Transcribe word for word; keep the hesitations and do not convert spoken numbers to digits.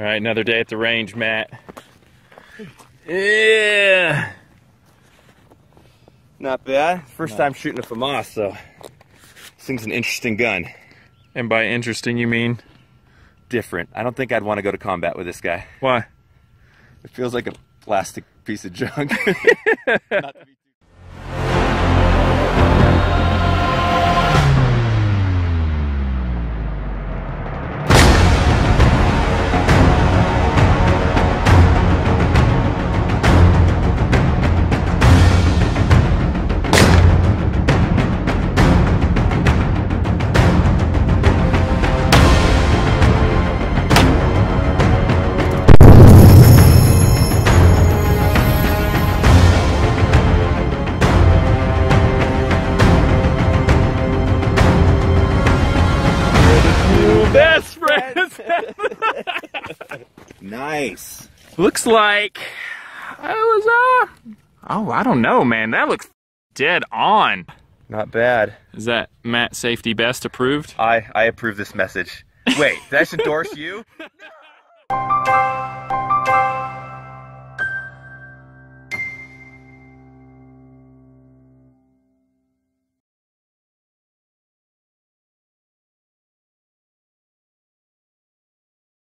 right, another day at the range, Matt. Yeah. Not bad. First no. time shooting a FAMAS, so this thing's an interesting gun. And by interesting, you mean? Different. I don't think I'd want to go to combat with this guy. Why? It feels like a plastic piece of junk. Not to be best friends. Nice. Looks like I was uh oh I don't know, man. That looks dead on. Not bad. Is that Matt Safety Best approved? I I approve this message. Wait, did I just endorse you? No!